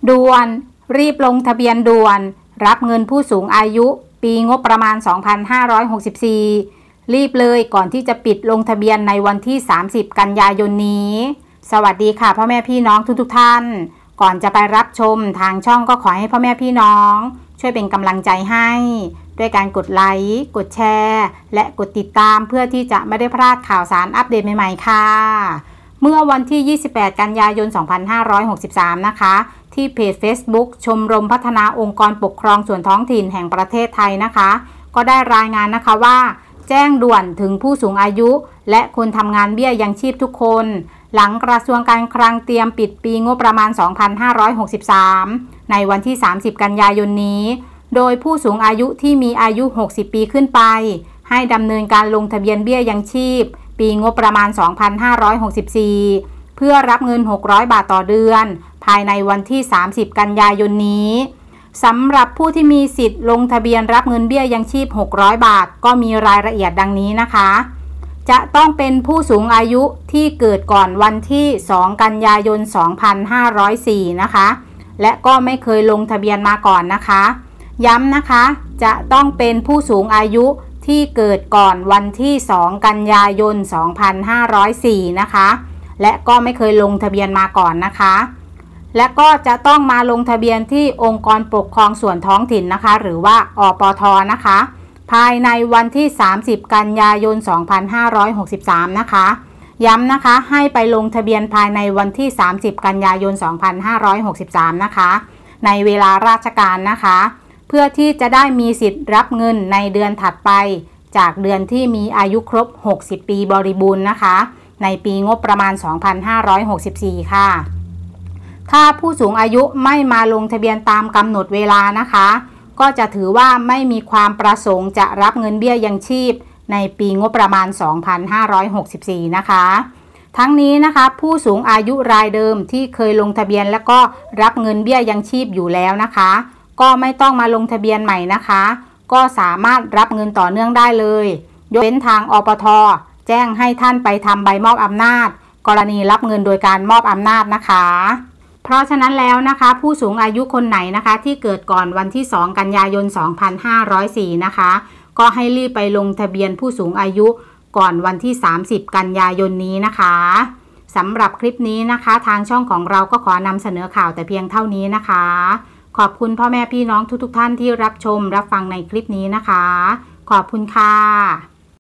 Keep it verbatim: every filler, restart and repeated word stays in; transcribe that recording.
ด่วนรีบลงทะเบียนด่วนรับเงินผู้สูงอายุปีงบประมาณ สองพันห้าร้อยหกสิบสี่ รีบเลยก่อนที่จะปิดลงทะเบียนในวันที่ สามสิบ กันยายนนี้สวัสดีค่ะพ่อแม่พี่น้องทุกๆท่านก่อนจะไปรับชมทางช่องก็ขอให้พ่อแม่พี่น้องช่วยเป็นกำลังใจให้ด้วยการกดไลค์กดแชร์และกดติดตามเพื่อที่จะไม่ได้พลาดข่าวสารอัปเดตใหม่ๆค่ะเมื่อวันที่ ยี่สิบแปด กันยายน สองพันห้าร้อยหกสิบสาม นะคะที่เพจ Facebook ชมรมพัฒนาองค์กรปกครองส่วนท้องถิ่นแห่งประเทศไทยนะคะก็ได้รายงานนะคะว่าแจ้งด่วนถึงผู้สูงอายุและคนทำงานเบี้ยยังชีพทุกคนหลังกระทรวงการคลังเตรียมปิดปีงบประมาณ สองพันห้าร้อยหกสิบสาม ในวันที่ สามสิบ กันยายนนี้โดยผู้สูงอายุที่มีอายุ หกสิบ ปีขึ้นไปให้ดำเนินการลงทะเบียนเบี้ยยังชีพปีงบประมาณ สองพันห้าร้อยหกสิบสี่ เพื่อรับเงิน หกร้อย บาทต่อเดือนภายในวันที่ สามสิบ กันยายนนี้สำหรับผู้ที่มีสิทธิ์ลงทะเบียนรับเงินเบี้ยยังชีพ หกร้อย บาทก็มีรายละเอียดดังนี้นะคะจะต้องเป็นผู้สูงอายุที่เกิดก่อนวันที่ สอง กันยายน สองพันห้าร้อยสี่ นะคะและก็ไม่เคยลงทะเบียนมาก่อนนะคะย้ำนะคะจะต้องเป็นผู้สูงอายุที่เกิดก่อนวันที่ สอง กันยายน สองพันห้าร้อยสี่ นะคะและก็ไม่เคยลงทะเบียนมาก่อนนะคะและก็จะต้องมาลงทะเบียนที่องค์กรปกครองส่วนท้องถิ่นนะคะหรือว่าอปท.นะคะภายในวันที่ สามสิบ กันยายน สองพันห้าร้อยหกสิบสาม นะคะย้ำนะคะให้ไปลงทะเบียนภายในวันที่ สามสิบ กันยายน สองพันห้าร้อยหกสิบสาม นะคะในเวลาราชการนะคะเพื่อที่จะได้มีสิทธิ์รับเงินในเดือนถัดไปจากเดือนที่มีอายุครบ หกสิบ ปีบริบูรณ์นะคะในปีงบประมาณ สองพันห้าร้อยหกสิบสี่ ค่ะถ้าผู้สูงอายุไม่มาลงทะเบียนตามกำหนดเวลานะคะก็จะถือว่าไม่มีความประสงค์จะรับเงินเบี้ยยังชีพในปีงบประมาณ สองพันห้าร้อยหกสิบสี่ นะคะทั้งนี้นะคะผู้สูงอายุรายเดิมที่เคยลงทะเบียนแล้วก็รับเงินเบี้ยยังชีพอยู่แล้วนะคะก็ไม่ต้องมาลงทะเบียนใหม่นะคะก็สามารถรับเงินต่อเนื่องได้เลยยกเว้นทางอปท.แจ้งให้ท่านไปทำใบมอบอำนาจกรณีรับเงินโดยการมอบอำนาจนะคะเพราะฉะนั้นแล้วนะคะผู้สูงอายุคนไหนนะคะที่เกิดก่อนวันที่ สอง กันยายน สองพันห้าร้อยสี่ นะคะก็ให้รีบไปลงทะเบียนผู้สูงอายุก่อนวันที่ สามสิบ กันยายนนี้นะคะสำหรับคลิปนี้นะคะทางช่องของเราก็ขอนำเสนอข่าวแต่เพียงเท่านี้นะคะขอบคุณพ่อแม่พี่น้องทุกๆท่านที่รับชมรับฟังในคลิปนี้นะคะขอบคุณค่ะ